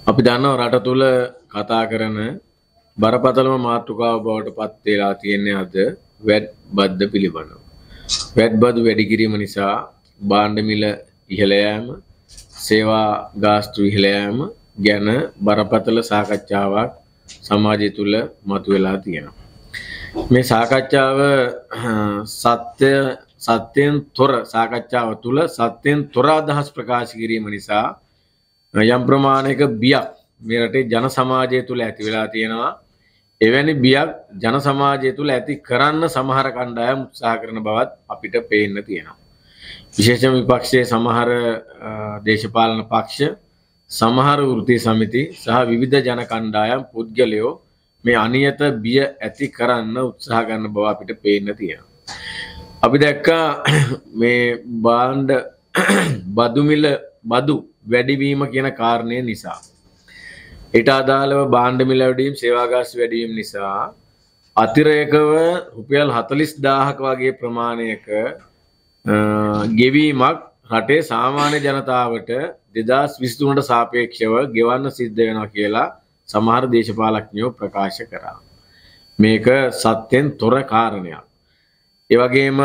අපි දන්නවා රට තුල කතා කරන බරපතලම මාතෘකාව බවට පත් වෙලා තියෙන්නේ අද වැට් බද්ද පිළිබඳව. වැට් බදු වැඩි කිරීම නිසා භාණ්ඩ මිල ඉහළ යෑම, සේවා ගාස්තු ඉහළ යෑම ගැන බරපතල සාකච්ඡාවක් සමාජය තුල මතුවලා තියෙනවා. මේ සාකච්ඡාව සත්‍යයෙන් තොර සාකච්ඡාව තුල සත්‍යයෙන් තොර අදහස් ප්‍රකාශ කිරීම නිසා යම් ප්‍රමාණයක බියක් මේ රටේ ජන සමාජය තුල ඇති වෙලා තියෙනවා. එවැනි බියක් ජන සමාජය තුල ඇති කරන්න සමහර කණ්ඩායම් උත්සාහ කරන බවත් අපිට පේන්න තියෙනවා. විශේෂම විපක්ෂයේ සමහර දේශපාලන පක්ෂ, සමහර වෘත්තීය සමිති සහ විවිධ ජන කණ්ඩායම් පුද්ගලයෝ මේ අනියත බිය ඇති කරන්න උත්සාහ කරන බව අපිට පේන්න තියෙනවා. අපි දැක්කා මේ භාණ්ඩ බදු වැඩිවීම කියන කාරණය නිසා ඊට අදාළව භාණ්ඩ මිල වැඩිවීම, සේවා ගාස්තු වැඩිවීම නිසා අතිරේකව රුපියල් 40000ක වගේ ප්‍රමාණයක ගෙවීමක් රටේ සාමාන්‍ය ජනතාවට 2023ට සාපේක්ෂව ගෙවන්න සිද්ධ වෙනවා කියලා සමහර දේශපාලඥයෝ ප්‍රකාශ කරා. මේක සත්‍යෙන් තොර කාරණයක්. ඒ වගේම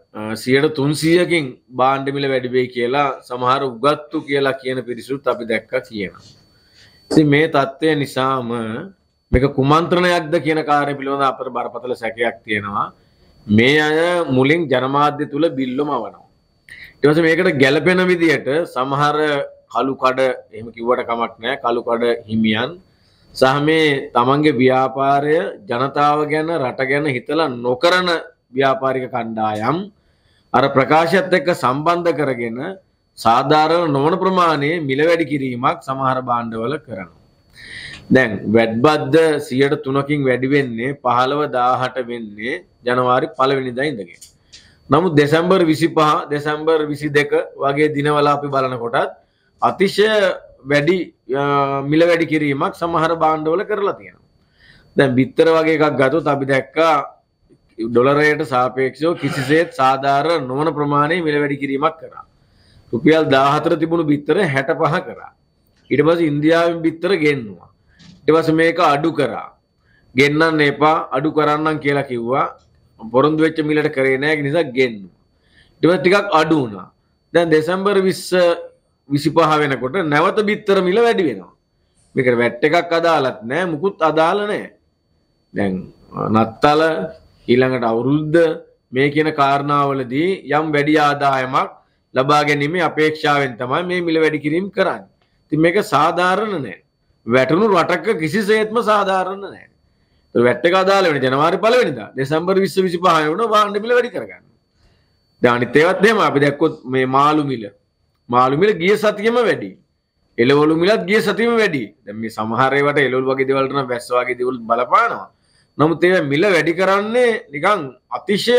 300කින් භාණ්ඩ මිල වැඩි වෙයි කියලා සමහර උගත්තු කියලා කියන පිරිසුත් අපි දැක්කා කියනවා. ඉතින් මේ தත්ත්වය නිසාම මේක කුමන්ත්‍රණයක්ද කියන කාර්ය පිළිබඳ අපට බරපතල සැකයක් තියෙනවා. මේ අය මුලින් ජනමාධ්‍ය තුල බිල්ලම අවනවා. ඊට පස්සේ මේකට ගැළපෙන විදියට සමහර කළු කඩ එහෙම කිව්වට කමක් නැහැ කළු කඩ හිමියන් සහ මේ තමන්ගේ ව්‍යාපාරය ජනතාව ගැන රට ගැන හිතලා නොකරන ව්‍යාපාරික කණ්ඩායම් අර ප්‍රකාශයත් එක්ක සම්බන්ධ කරගෙන සාධාරණ නොවන ප්‍රමාණයේ මිල වැඩි කිරීමක් සමහර භාණ්ඩවල කරනවා. දැන් වැට් බද්ද 3%කින් වැඩි වෙන්නේ 15-18 වෙන්නේ ජනවාරි 1 වෙනිදා ඉඳගෙන. නමුත් දෙසැම්බර් 25, දෙසැම්බර් 22 වගේ දිනවල අපි බලනකොටත් අතිශය වැඩි මිල වැඩි කිරීමක් සමහර භාණ්ඩවල කරලා තියෙනවා. දැන් බිත්තර වගේ එකක් ගත්තොත් අපි දැක්කා ඩොලරයට සාපේක්ෂව කිසිසේත් සාධාරණ නොවන ප්‍රමාණයේ මිල වැඩි කිරීමක් කරා. රුපියල් 14 තිබුණු බිත්තර 65 කරා. ඊට පස්සේ ඉන්දියාවෙන් බිත්තර ගෙන්නුවා. ඊට පස්සේ මේක අඩු කරා. ගෙන්නන්න එපා අඩු කරන්නම් කියලා කිව්වා. පොරොන්දු වෙච්ච මිලට කරේ නැහැ. ඒ නිසා ගෙන්නුවා. ඊට පස්සේ ටිකක් අඩු වුණා. දැන් දෙසැම්බර් 20 25 වෙනකොට නැවත බිත්තර මිල වැඩි වෙනවා. මේකට වැට් එකක් අදාළත් නැහැ. මුකුත් අදාළ නැහැ. දැන් නත්තල ඊළඟට අවුරුද්ද මේ කියන කාරණාවලදී යම් වැඩි ආදායමක් ලබා ගැනීමේ අපේක්ෂාවෙන් තමයි මේ මිල වැඩි කිරීම කරන්නේ. ඉතින් මේක සාධාරණ නැහැ. වැටුණු රටක කිසිසේත්ම සාධාරණ නැහැ. ඒ වැට් එක අදාළ වෙන්නේ ජනවාරි 1 වෙනිදා. දෙසැම්බර් 20 25 වෙනකොට භාණ්ඩ මිල වැඩි කරගන්න. දැන් අනිත් ඒවත් එහෙම අපි දැක්කොත් මේ මාළු මිල ගිය සතියෙම වැඩි. එළවලු මිලත් ගිය සතියෙම වැඩි. දැන් මේ සමහර ඒවාට එළවලු වගේ දේවල් නම් වැස්ස වගේ දේවල් බලපානවා. නමුත් ඒ මිල වැඩි කරන්නේ නිකන් අතිශය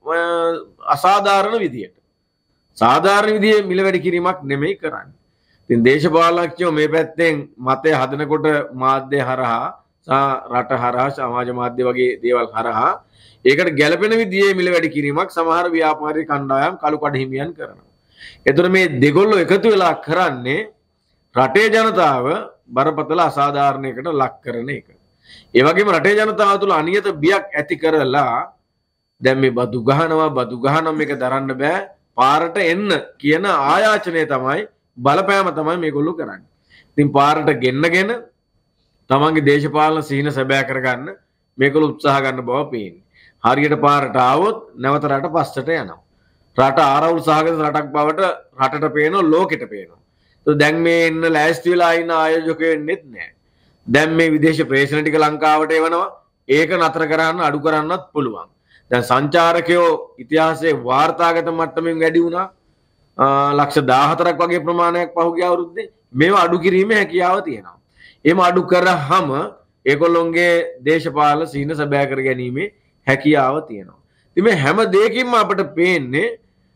අසාධාරණ විදියට. සාධාරණ විදිහේ මිල වැඩි කිරීමක් නෙමෙයි කරන්නේ. ඉතින් දේශපාලනඥයෝ මේ පැත්තෙන් මතය හදනකොට මාධ්‍ය හරහා රට හරහා සමාජ මාධ්‍ය වගේ දේවල් හරහා ඒකට ගැළපෙන විදිහේ මිල වැඩි කිරීමක් සමහර ව්‍යාපාරික කණ්ඩායම් කළු කඩ හිමියන් කරනවා. ඒතර මේ දෙගොල්ලෝ එකතු වෙලා කරන්නේ රටේ ජනතාව බරපතල අසාධාරණයකට ලක් කරන එක. ඒ වගේම රටේ ජනතාව තුළ අනියත බියක් ඇති කරලා දැන් මේ බදු ගහනවා මේක දරන්න බෑ පාරට එන්න කියන ආයාචනය තමයි බලපෑම තමයි මේගොල්ලෝ කරන්නේ. ඉතින් පාරට ගෙන්නගෙන තමන්ගේ දේශපාලන සිහින සැබෑ කරගන්න මේගොල්ලෝ උත්සාහ ගන්න බව පේන්නේ. හරියට පාරට ආවොත් නැවත රට පස්සට යනවා. රට ආරවුල් සහගත රටක් බවට රටට පේනවා ලෝකෙට පේනවා. ඒත් දැන් මේ එන්න ලෑස්ති වෙලා ඉන්න ආයෝජකයෝ එන්නෙත් නැහැ. දැන් මේ විදේශ ප්‍රේෂණ ටික ලංකාවට එවනවා. ඒක නතර කරන්න අඩු කරන්නත් පුළුවන්. දැන් සංචාරකයෝ ඉතිහාසයේ වාර්තාගත මට්ටමින් වැඩි වුණා. ලක්ෂ 14ක් වගේ ප්‍රමාණයක් පහුගිය අවුරුද්දේ මේවා අඩු කිරීමේ හැකියාව තියෙනවා. එහෙම අඩු කරාම ඒගොල්ලොන්ගේ දේශපාලන සීන සැබෑ කර ගැනීමේ හැකියාව තියෙනවා. ඉතින් මේ හැම දෙයකින්ම අපිට පේන්නේ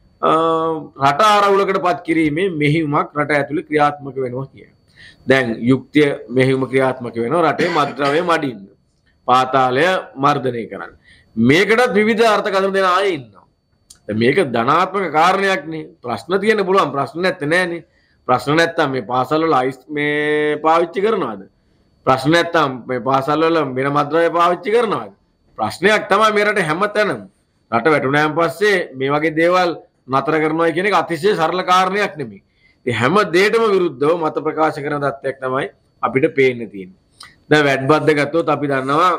රට ආරවුලකටපත් කිරීමේ මෙහෙයුමක් රට ඇතුලේ ක්‍රියාත්මක වෙනවා කියන. දැන් යුක්තිය මෙහෙයුම ක්‍රියාත්මක වෙනවා රටේ මත්ද්‍රව්‍ය මඩින්න. පාතාලය මර්ධනය කරන්න. මේකටත් විවිධ අර්ථකථන දෙන අය ඉන්නවා. මේක ධනාත්මක කාරණයක් නේ. ප්‍රශ්න තියෙන්න පුළුවන් ප්‍රශ්න නැත්තේ නෑනේ. ප්‍රශ්න නැත්තම් මේ පාසල් වල අයිස් මේ පාවිච්චි කරනවද? ප්‍රශ්න නැත්තම් මේ පාසල් වල වෙන මද්‍රව්‍ය පාවිච්චි කරනවද? ප්‍රශ්නයක් තමයි මේ රට හැමතැනම. රට වැටුණාන් පස්සේ මේ වගේ දේවල් නතර කරනවා කියන එක අතිශය සරල කාරණයක් නෙමෙයි. ඒ හැම දෙයකටම විරුද්ධව මත ප්‍රකාශ කරන தත්ත්වයක් තමයි අපිට පේන්න තියෙන්නේ. දැන් වැඩබද්ද ගත්තොත් අපි දන්නවා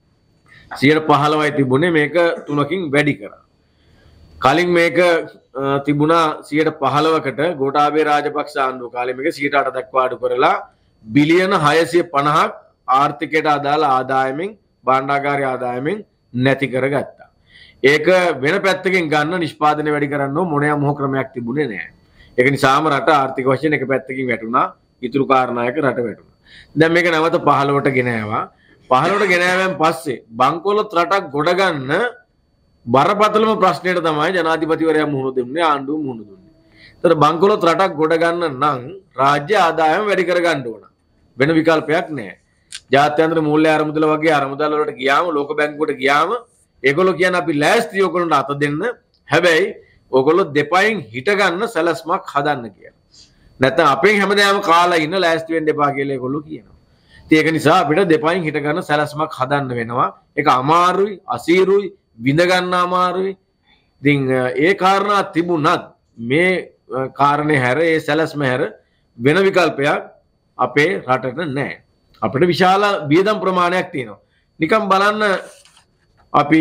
15%යි තිබුණේ මේක 3කින් වැඩි කරා. කලින් මේක තිබුණා 15%කට ගෝඨාභය රාජපක්ෂ ආණ්ඩුව කාලේ මේක 8% දක්වා අඩු කරලා බිලියන 650ක් ආර්ථිකයට අදාළ ආදායමෙන් භාණ්ඩාගාරය ආදායමෙන් නැති කරගත්තා. ඒක වෙන පැත්තකින් ගන්න නිෂ්පාදනය වැඩි කරන්න මොනෑම මොහ ක්‍රමයක් තිබුණේ නැහැ. ඒක නිසාම රට ආර්ථික වශයෙන් එක පැත්තකින් වැටුණා. ඉතුරු කාරණායක රට වැටුණා. දැන් මේක නැවත 15ට ගෙන ආවා. 15ට ගෙන ආවෙන් පස්සේ බංකොලොත් රටක් ගොඩ ගන්න බරපතලම ප්‍රශ්නයට තමයි ජනාධිපතිවරයා මුහුණ දෙන්නේ ආණ්ඩුව මුහුණ දුන්නේ. ඒතර බංකොලොත් රටක් ගොඩ ගන්න නම් රාජ්‍ය ආදායම වැඩි කර ගන්න ඕන. වෙන විකල්පයක් නැහැ. ජාත්‍යන්තර මූල්‍ය අරමුදල වගේ අරමුදල් වලට ගියාම ලෝක බැංකුවට ගියාම ඒගොල්ලෝ කියන්නේ අපි ලෑස්ති ඔයගොල්ලන්ට අත දෙන්න. හැබැයි ඔයගොල්ලෝ දෙපයින් හිට ගන්න සැලැස්මක් හදන්න කියලා. නැත්නම් අපෙන් හැමදාම කාලා ඉන්න ලෑස්ති වෙන්න එපා කියලා ඒගොල්ලෝ කියනවා. ඉතින් ඒක නිසා අපිට දෙපයින් හිට ගන්න සැලැස්මක් හදන්න වෙනවා. ඒක අමාරුයි, අසීරුයි, විඳ ගන්න අමාරුයි. ඉතින් ඒ කාරණා තිබුණත් මේ කාරණේ හැර ඒ සැලැස්ම හැර වෙන විකල්පයක් අපේ රටට නැහැ. අපිට විශාල වියදම් ප්‍රමාණයක් තියෙනවා. නිකන් බලන්න අපි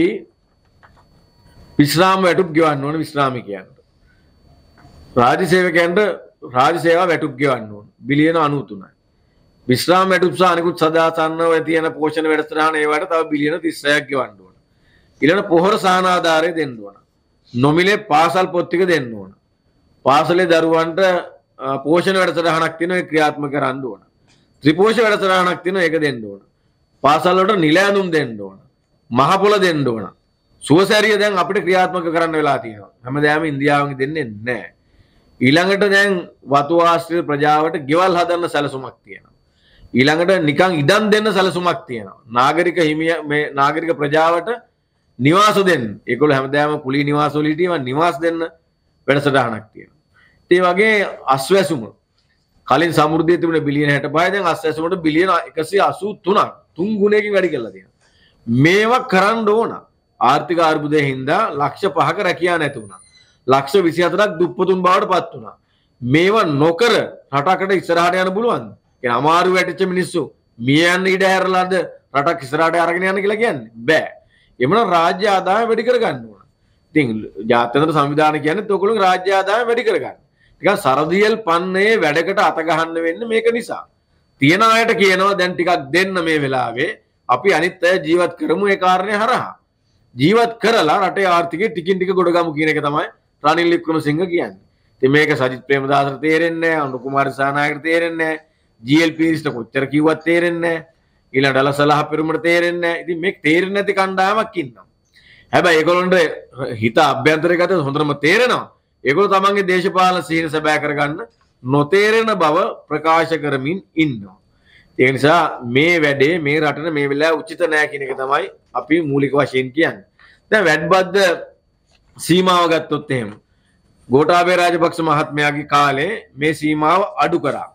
විශ්‍රාම වැටුප් ගෙවන්න ඕන විශ්‍රාමිකයන්ට. රාජ්‍ය සේවකයන්ට රාජ්‍ය සේවා වැටුප් ගෙවන්න ඕන බිලියන 93යි. විශ්‍රාම වැටුප් සහ අනිකුත් සදාසන්නව තියෙන පෝෂණ වැඩසටහන ඒවට තව බිලියන 36ක් ගෙවන්න ඕන. ඊළඟ පොහොර සහන ආධාරය දෙන්න ඕන. නොමිලේ පාසල් පොත් ටික දෙන්න ඕන. පාසලේ දරුවන්ට පෝෂණ වැඩසටහනක් තියෙනවා ඒක ක්‍රියාත්මක කරන්න ඕන. ත්‍රිපෝෂ වැඩසටහනක් තියෙනවා ඒක දෙන්න ඕන. පාසල් වලට නිල ඇඳුම් දෙන්න ඕන. මහ පොළ දෙන්න ඕන. සුවසැරිය දැන් අපිට ක්‍රියාත්මක කරන්න වෙලා තියෙනවා. හැමදාම ඉන්දියාවෙන් දෙන්නේ නැහැ. ඊළඟට දැන් වතු ආශ්‍රිත ප්‍රජාවට ගෙවල් හදන්න සැලසුමක් තියෙනවා. ඊළඟට නිකන් ඉඩම් දෙන්න සැලසුමක් තියෙනවා. නාගරික හිමිය මේ නාගරික ප්‍රජාවට නිවාස දෙන්න. ඒගොල්ලෝ හැමදාම කුලී නිවාස වල හිටියම නිවාස දෙන්න වැඩසටහනක් තියෙනවා. ඒ වගේ අස්වැසුම කලින් සමෘද්ධිය තිබුණ බිලියන 65 දැන් අස්වැසුමට බිලියන 183ක් 3 ගුණයකින් වැඩි කරලා තියෙනවා. මේවා කරන්න ඕන. ආර්ථික අර්බුදයෙන් හින්දා ලක්ෂ 5ක රැකියාව නැති වුණා. ලක්ෂ 24ක් දුප්පතුන් බවට පත් වුණා. මේවා නොකර රටකට ඉස්සරහට යන්න පුළුවන්ද? කියන අමාරු වැටිච්ච මිනිස්සු මිය යන්න ඉඩ හැරලාද රටක් ඉස්සරහට අරගෙන යන්න කියලා කියන්නේ බෑ. එමුණ රාජ්‍ය ආදායම වැඩි කර ගන්න ඕන. ඉතින් ජාත්‍යන්තර සංවිධානය කියන්නේ ඔයගොල්ලෝ රාජ්‍ය ආදායම වැඩි කර ගන්න. ටිකක් සරදියල් පන්නේ වැඩකට අත ගහන්න වෙන්නේ මේක නිසා. තියන අයට කියනවා දැන් ටිකක් දෙන්න මේ වෙලාවේ අපි අනිත් අය ජීවත් කරමු ඒ කාරණේ හරහා. ජීවත් කරලා රටේ ආර්ථිකය ටිකින් ටික ගොඩ ගමු කියන එක තමයි රනිල් වික්‍රමසිංහ කියන්නේ. ඉතින් මේක සජිත් ප්‍රේමදාසට තේරෙන්නේ නැහැ, අනුර කුමාර දිසානායකට තේරෙන්නේ නැහැ, GLP ට කොච්චර කිව්වත් තේරෙන්නේ නැහැ. ඊළඟ ඩලසලහ පෙරුමට තේරෙන්නේ නැහැ. ඉතින් මේක තේරෙන්නේ නැති කණ්ඩායමක් ඉන්නවා. හැබැයි ඒගොල්ලොන්ට හිත අභ්‍යන්තරගත හොඳටම තේරෙනවා. ඒගොල්ලෝ තමන්ගේ දේශපාලන සිහින සැබෑ කරගන්න නොතේරෙන බව ප්‍රකාශ කරමින් ඉන්නවා. ඒ නිසා මේ වැඩේ මේ රටට මේ වෙලාවේ උචිත නැහැ කියන එක තමයි අපි මූලික වශයෙන් කියන්නේ. දැන් වැඩබද්ද සීමාව ගත්තොත් එහෙම ගෝඨාභය රාජපක්ෂ මහත්මයාගේ කාලේ මේ සීමාව අඩු කරා.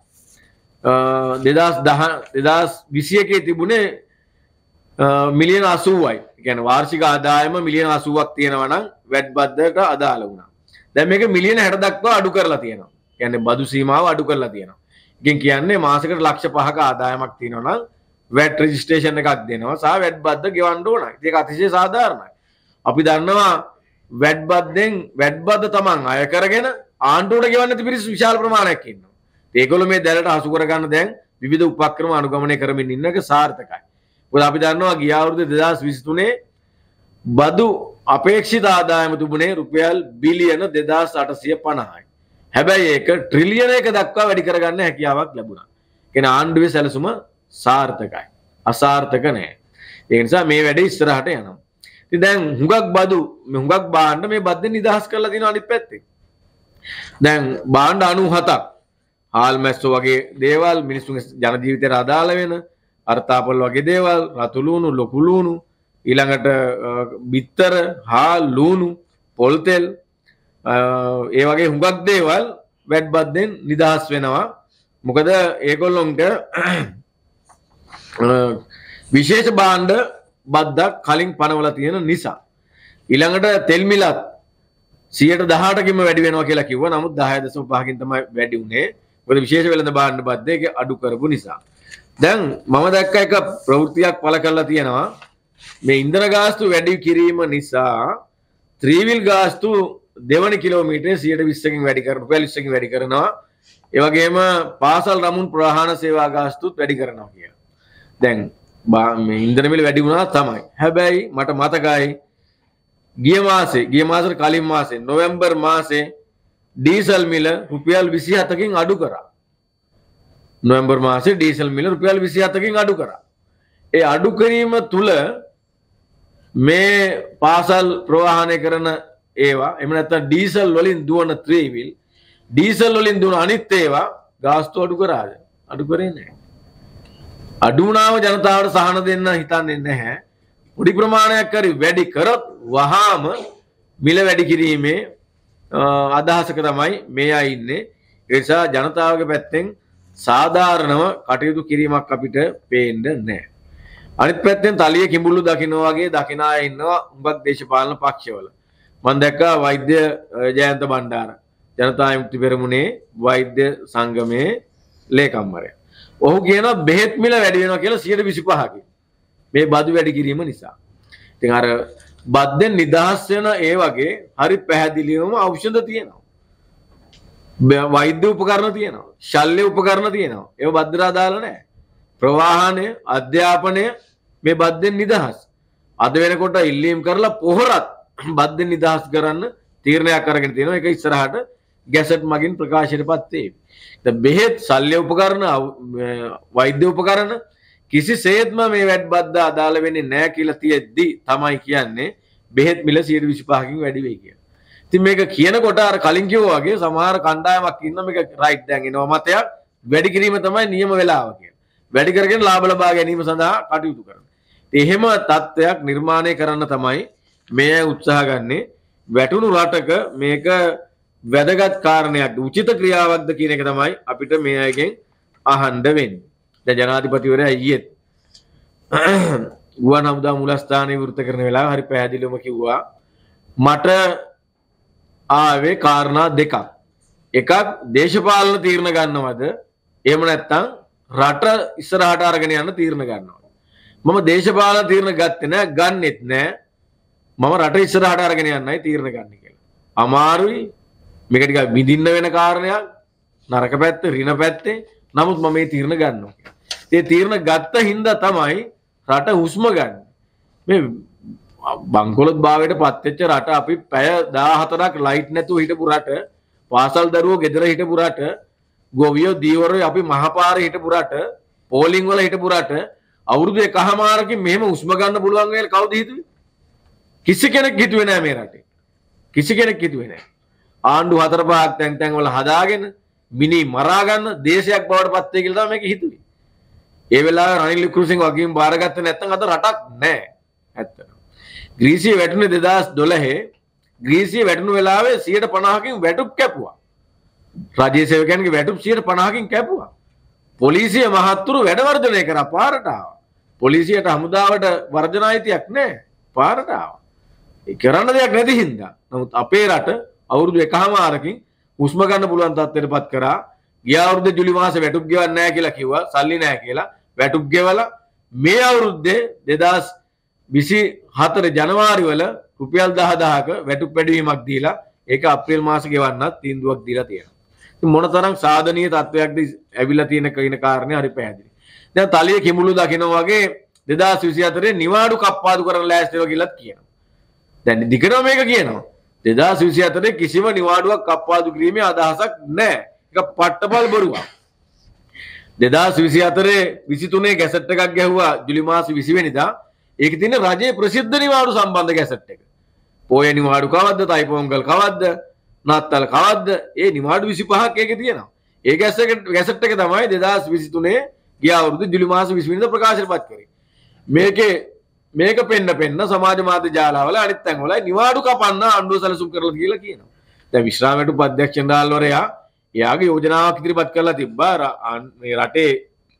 2021 තිබුණේ මිලියන 80යි. ඒ කියන්නේ වාර්ෂික ආදායම මිලියන 80ක් තියෙනවා නම් වැඩබද්දට අදාළ වුණා. දැන් මේක මිලියන 60 දක්වා අඩු කරලා තියෙනවා. කියන්නේ බදු සීමාව අඩු කරලා තියෙනවා. ඉතින් කියන්නේ මාසෙකට ලක්ෂ 5ක ආදායමක් තියෙනවා නම් VAT රෙජිස්ට්‍රේෂන් එකක් දෙනවා සහ VAT බද්ද ගෙවන්න ඕනයි. ඒක අතිශය සාධාරණයි. අපි දන්නවා VAT බද්දෙන් VAT බද්ද තමන් අය කරගෙන ආණ්ඩුවට ගෙවන්න නැති පිරිස් විශාල ප්‍රමාණයක් ඉන්නවා. ඒගොල්ලෝ මේ දැලට හසු කරගන්න දැන් විවිධ උපක්‍රම අනුගමනය කරමින් ඉන්න එක සාර්ථකයි. මොකද අපි දන්නවා ගිය අවුරුදු 2023 බදු අපේක්ෂිත ආදායම තිබුණේ රුපියල් බිලියන 2850යි. හැබැයි ඒක ට්‍රිලියන 1 දක්වා වැඩි කරගන්න හැකියාවක් ලැබුණා. කියන ආණ්ඩුවේ සැලසුම සාර්ථකයි. අසාර්ථක නැහැ. ඒ නිසා මේ වැඩේ ඉස්සරහට යනවා. ඉතින් දැන් හුඟක් බදු හුඟක් භාණ්ඩ මේ බද්දෙන් නිදහස් කරලා දිනවා අනිත් පැත්තේ. දැන් භාණ්ඩ 97ක් හාල් මැස්සෝ වගේ දේවල් මිනිස්සුන්ගේ ජන ජීවිතයට අදාළ වෙන අර්ථාපල් වගේ දේවල් රතු ලුණු ලොකු ලුණු ඊළඟට බිත්තර හාල් ලුණු පොල් තෙල් ඒ වගේ හුඟක් දේවල් වැඩ බද්දෙන් නිදහස් වෙනවා. මොකද ඒගොල්ලොන්ට විශේෂ භාණ්ඩ බද්දක් කලින් පනවලා තියෙන නිසා. ඊළඟට තෙල් මිලත් 18%කින්ම වැඩි වෙනවා කියලා කිව්වා. නමුත් 10.5කින් තමයි වැඩි වුනේ. මොකද විශේෂ වෙළඳ භාණ්ඩ බද්දේ අඩු කරපු නිසා. දැන් මම දැක්ක එක ප්‍රවෘත්තියක් පළ කරලා තියෙනවා. මේ ඉන්ධන ගාස්තු වැඩි කිරීම නිසා ත්‍රිවිල් ගාස්තු දෙවන කිලෝමීටරේ 120කින් වැඩි කරනවා. රුපියල් 20කින් වැඩි කරනවා. ඒ වගේම පාසල් රමුන් ප්‍රවාහන සේවා ගාස්තුත් වැඩි කරනවා කියලා. දැන් මේ ඉන්ධන මිල වැඩි වුණා තමයි. හැබැයි මට මතකයි ගිය මාසෙට කලින් මාසේ නොවැම්බර් මාසේ ඩීසල් මිල රුපියල් 27කින් අඩු කරා. නොවැම්බර් මාසේ ඩීසල් මිල රුපියල් 27කින් අඩු කරා. ඒ අඩු කිරීම තුල මේ පාසල් ප්‍රවාහනය කරන ඒවා එහෙම නැත්නම් ඩීසල් වලින් දුවන ත්‍රිවිල් ඩීසල් වලින් දුවන අනිත් ඒවා ගාස්තු අඩු කරාද? අඩු කරේ නැහැ. අඩු වුණාම ජනතාවට සහන දෙන්න හිතන්නේ නැහැ. පොඩි ප්‍රමාණයක් හරි වැඩි කරොත් වහාම මිල වැඩි කිරීමේ අදහසක තමයි මේ අය ඉන්නේ. ඒ නිසා ජනතාවගේ පැත්තෙන් සාධාරණව කටයුතු කිරීමක් අපිට පේන්නේ නැහැ. අනිත් පැත්තෙන් තලිය කිඹුල්ලු දකින්නවා වගේ දකින අය ඉන්නවා උඹක් දේශපාලන පක්ෂවල. මම දැක්කා වෛද්‍ය ජයන්ත බණ්ඩාර ජනතා විමුක්ති පෙරමුණේ වෛද්‍ය සංගමේ ලේකම්වරයා. ඔහු කියනවා බෙහෙත් මිල වැඩි වෙනවා කියලා 125කින්. මේ බදු වැඩි කිරීම නිසා. ඉතින් අර බද්දෙන් නිදහස් වෙන ඒ වගේ හරි පැහැදිලිවම ඖෂධ තියෙනවා. වෛද්‍ය උපකරණ තියෙනවා. ශල්‍ය උපකරණ තියෙනවා. ඒව බද්දට දාලා නැහැ. ප්‍රවාහනය, අධ්‍යාපනය මේ බද්දෙන් නිදහස්. අද වෙනකොට ඉල්ලීම් කරලා පොහොරත් බද්දෙන් නිදහස් කරන්න තීරණයක් අරගෙන තියෙනවා. ඒක ඉස්සරහට ගැසට් මගින් ප්‍රකාශයටපත් වේ. දැන් බෙහෙත්, ශල්‍ය උපකරණ, වෛද්‍ය උපකරණ කිසිසේත්ම මේ වැඩ බද්ද අදාළ වෙන්නේ නැහැ කියලා තියෙද්දි තමයි කියන්නේ බෙහෙත් මිල 125කින් වැඩි වෙයි කියලා. ඉතින් මේක කියනකොට අර කලින් කිව්වා වගේ සමහර කණ්ඩායමක් ඉන්න මේක රයිට් දැන් එනවා මතයක් වැඩි කිරීම තමයි නියම වෙලාව කියලා. වැඩි කරගෙන ලාභ ලබා ගැනීම සඳහා කටයුතු කරනවා. එහෙම තත්ත්වයක් නිර්මාණය කරන්න තමයි මේ අය උත්සාහ ගන්නේ. වැටුණු රටක මේක වැදගත් කාරණයක් උචිත ක්‍රියාවක්ද කියන එක තමයි අපිට මේ අයගෙන් අහන්න වෙන්නේ. දැන් ජනාධිපතිවරයා ඊයේ ගුවන් හමුදා මූලස්ථානයේ වෘත කරන වෙලාව හරි පැහැදිලිවම කිව්වා මට ආවේ කාරණා දෙකක්. එකක් දේශපාලන තීරණ ගන්නවද? එහෙම නැත්නම් රට ඉස්සරහට අරගෙන යන්න තීරණ ගන්නවද? මම දේශපාලන තීරණ ගත්තේ නැහැ, ගන්නෙත් නැහැ. මම රට ඉස්සරහට අරගෙන යන්නයි තීරණ ගන්න කියලා. අමාරුයි. මේක ටිකක් විඳින්න වෙන කාරණයක්. නරක පැත්ත, ඍණ පැත්තේ. නමුත් මම මේ තීරණ ගන්නවා. ඒ තීරණ ගත්ත හින්දා තමයි රට හුස්ම ගන්න. මේ බංකොලොත් භාවයට පත් වෙච්ච රට අපි පැය 14ක් ලයිට් නැතුව හිටපු රට, පාසල් දරුවෝ ගෙදර හිටපු රට, ගොවියෝ දීවරයෝ අපි මහපාරේ හිටපු රට, පෝලිං වල හිටපු රට අවුරුදු එකහමාරකින් මෙහෙම හුස්ම ගන්න පුළුවන් කියලා කවුද හිතුවේ? කිසි කෙනෙක් හිතුවේ නැහැ මේ රටේ. කිසි කෙනෙක් හිතුවේ නැහැ. ආණ්ඩු 4-5ක් තැන් වල හදාගෙන මිනි මරා ගන්න දේශයක් බවට පත් වෙයි කියලා තමයි මේක හිතුවේ. ඒ වෙලාවේ රනිල් වික්‍රමසිංහ වගකීම් බාරගත්තේ නැත්නම් අද රටක් නැහැ. ඇත්තටම. ග්‍රීසිය වැටුනේ 2012 ග්‍රීසිය වැටුණු වෙලාවේ 150කින් වැටුප් කැපුවා. රාජ්‍ය සේවකයන්ගේ වැටුප් 150කින් කැපුවා. පොලිසිය මහත්තුරු වැඩ වර්ධනය කරා පාරට ආවා. පොලිසියට හමුදාවට වර්ධන අයිතියක් නැහැ. පාරට ආවා. ඒ කරන්න දෙයක් නැති හින්දා. නමුත් අපේ රට අවුරුදු එකහමාරකින් හුස්ම ගන්න පුළුවන් තත්ත්වයටපත් කරා. ගිය අවුරුද්දේ ජුලි මාසේ වැටුප් ගෙවන්නේ නැහැ කියලා කිව්වා. සල්ලි නැහැ කියලා. වැටුප් ගෙවලා මේ අවුරුද්දේ 2024 ජනවාරි වල රුපියල් 10000ක වැටුප් වැඩිවීමක් දීලා ඒක අප්‍රේල් මාසේ ගෙවන්නත් තීන්දුවක් දීලා තියෙනවා. ඉතින් මොනතරම් සාධනීය තත්වයක්ද ඇවිල්ලා තියෙන කයින කාරණේ හරි පැහැදිලි. දැන් තලිය කිඹුළු දකිනවා වගේ 2024 නිවාඩු කප්පාදු කරන්න ලෑස්තිව කියලාත් කියනවා. දැන් දිගටම මේක කියනවා. 2024 කිසිම නිවාඩුවක් කප්පාදු කිරීමේ අදහසක් නැහැ. ඒක පට්ටපල් බොරුවක්. 2024 23 ගැසට් එකක් ගැහුවා ජුලි මාසේ 20 වෙනිදා. ඒකේ තියෙන රජයේ ප්‍රසිද්ධ නිවාඩු සම්බන්ධ ගැසට් එක. පොය නිවාඩු කවද්ද? තයිපොංගල් කවද්ද? නත්තල් කවද්ද? ඒ නිවාඩු 25ක් ඒකේ තියෙනවා. ඒ ගැසට් එක තමයි 2023 ගිය අවුරුදු ජුලි මාසේ 20 වෙනිදා ප්‍රකාශයටපත් කරේ. මේක පෙන්න සමාජ මාධ්‍ය ජාලවල අනිත් තැන්වල නිවාඩු කපන්න ආණ්ඩුව සැලසුම් කරලා කියලා කියනවා. දැන් විශ්‍රාම වැටුප් අධ්‍යක්ෂ ජනරාල්වරයා එයාගේ යෝජනාවක් ඉදිරිපත් කරලා තිබ්බා මේ රටේ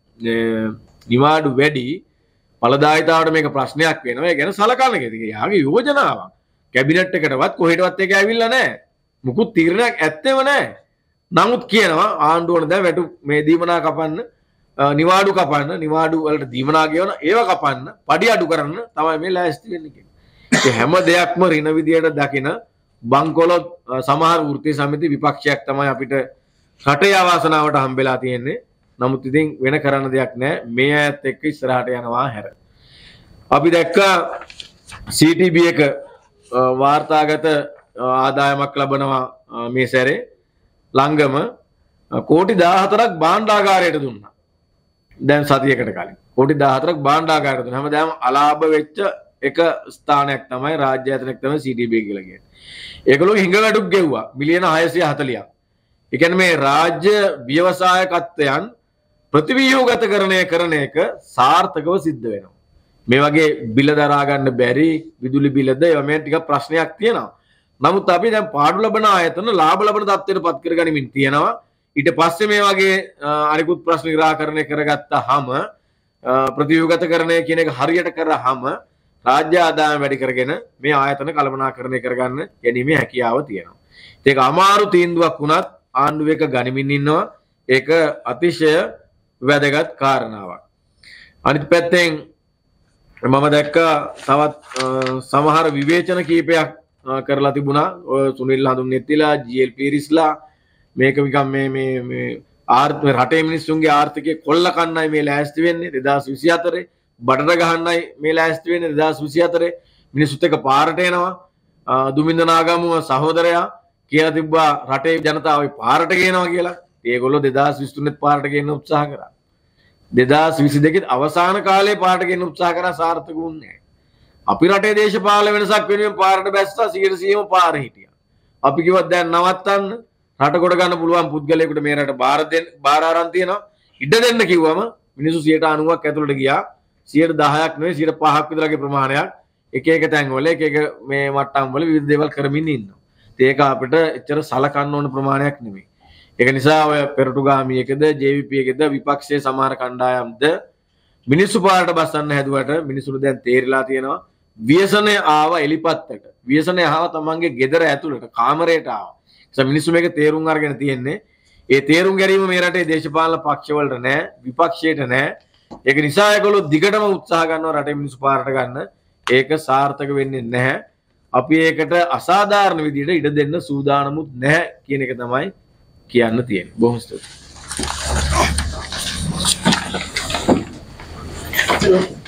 නිවාඩු වැඩි ඵලදායීතාවට මේක ප්‍රශ්නයක් වෙනවා. ඒ ගැන සලකන්න කියලා. එයාගේ යෝජනාවක් කැබිනට් එකටවත් කොහෙටවත් ඒක ඇවිල්ලා නැහැ. මුකුත් තීරණයක් ඇත්තෙම නැහැ. නමුත් කියනවා ආණ්ඩුවන දැන් වැටු මේ දීමනා කපන්න, නිවාඩු කපන්න, නිවාඩු වලට දීමනා ගෙවන ඒව කපන්න, පඩි අඩු කරන්න තමයි මේ ලෑස්ති වෙන්නේ කියලා. ඒ හැම දෙයක්ම ඍණ විදියට දකින බංකොලොත් සමහර වෘත්තීය සමිති විපක්ෂයක් තමයි අපිට රටේ අවාසනාවට හම්බෙලා තියෙන්නේ. නමුත් ඉතින් වෙන කරන්න දෙයක් නැහැ. මේ අයත් එක්ක ඉස්සරහට යනවා හැර. අපි දැක්කා CTB එක වාර්තාගත ආදායමක් ලබනවා මේ සැරේ ළංගම කෝටි 14ක් භාණ්ඩාගාරයට දුන්නා. දැන් සතියකට කලින් කෝටි 14ක් භාණ්ඩාගාරයට දුන්නා. හැමදාම අලාභ වෙච්ච එක ස්ථානයක් තමයි රාජ්‍ය ආයතනයක් තමයි CTB කියලා කියන්නේ. ඒගොල්ලෝ හිඟවැටුක් ගෙව්වා මිලියන 640ක්. ඒ කියන්නේ මේ රාජ්‍ය ව්‍යවසායකත්වයන් ප්‍රතිව්‍යුහගතකරණය කරන එක සාර්ථකව සිද්ධ වෙනවා. මේ වගේ බිල දරා ගන්න බැරි විදුලි බිලද ඒවා මේ ටික ප්‍රශ්නයක් තියෙනවා. නමුත් අපි දැන් පාඩු ලබන ආයතන ලාභ ලබන තත්ත්වයට පත් කරගනිමින් තියෙනවා. ඊට පස්සේ මේ වගේ අනිකුත් ප්‍රශ්න निराකරණය කරගත්තාම ප්‍රතිව්‍යුහගතකරණය කියන එක හරියට කරාම රාජ්‍ය ආදායම වැඩි කරගෙන මේ ආයතන කළමනාකරණය කරගන්න ගැනීමේ හැකියාව තියෙනවා. ඒක අමාරු තීන්දුවක් වුණත් ආණ්ඩුවක ගනිමින් ඉන්නවා. ඒක අතිශය වැදගත් කාරණාවක්. අනිත් පැත්තෙන් මම දැක්කා තවත් සමහර විවේචන කීපයක් කරලා තිබුණා. ඔය සුනිල් හඳුන්නෙත්තිලා GL පීරිස්ලා මේක නිකන් මේ රටේ මිනිස්සුන්ගේ ආර්ථිකය කොල්ල කන්නයි මේ ලෑස්ති වෙන්නේ 2024. බඩට ගහන්නයි මේ ලෑස්ති වෙන්නේ 2024. මිනිස්සුත් එක පාරට එනවා. දුමින්ද නාගමුව සහෝදරයා කියලා තිබ්බා රටේ ජනතාව පාරට ගේනවා කියලා. ඒගොල්ලෝ 2023 පාරට ගේන්න උත්සාහ කරා. 2022 අවසාන කාලේ පාරට ගේන්න උත්සාහ කරා සාර්ථක වුණේ නැහැ. අපි රටේ දේශපාලන වෙනසක් වෙනුවෙන් පාරට බැස්සා 100%ම පාරේ හිටියා. අපි කිව්වත් දැන් නවත්තන්න රට කොට ගන්න පුළුවන් පුද්ගලයෙකුට මේ රට බාර අරන් තියෙනවා. ඉඩ දෙන්න කිව්වම මිනිස්සු 90ක් ඇතුළට ගියා. 10%ක් නෙවෙයි 5%ක් විතරගේ ප්‍රමාණයක් එක එක තැන්වල එක එක මේ මට්ටම් වල විවිධ දේවල් කරමින් ඉන්නවා. ඒක අපිට එච්චර සලකන්න ඕන ප්‍රමාණයක් නෙවෙයි. ඒක නිසා ඔය පෙරටුගාමියකද JVP එකද විපක්ෂයේ සමහර කණ්ඩායම්ද මිනිස්සු පාරට බස්සන්න හැදුවට මිනිස්සුන්ට දැන් තේරිලා තියෙනවා ව්‍යසනය ආව එලිපත්තට. ව්‍යසනය ආව තමන්ගේ ගෙදර ඇතුළට කාමරයට ආවා. ඒ මිනිස්සු මේක තේරුම් අරගෙන තියෙන්නේ. ඒ තේරුම් ගැනීම මේ රටේ දේශපාලන පක්ෂවලට නැහැ, විපක්ෂයට නැහැ. ඒක නිසා ඒගොල්ලෝ දිගටම උත්සාහ කරනවා රටේ මිනිස්සු පාරට ගන්න. ඒක සාර්ථක වෙන්නේ නැහැ. අපි ඒකට අසාධාරණ විදිහට ඉඩ දෙන්න සූදානමුත් නැහැ කියන එක තමයි කියන්න තියෙන්නේ. බොහොම ස්තුතියි.